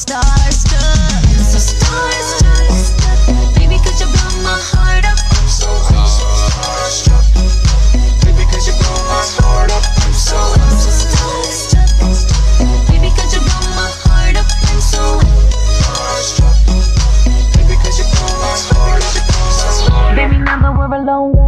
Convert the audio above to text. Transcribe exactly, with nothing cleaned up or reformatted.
starstruck, so starstruck. Baby, could you blow my heart up? I'm so starstruck. Baby, could you blow my heart up? I'm so, I'm so starstruck. Baby, could you blow my heart up? I'm so starstruck. Baby, could you blow my heart up? I'm so starstruck. Baby, now that we're alone.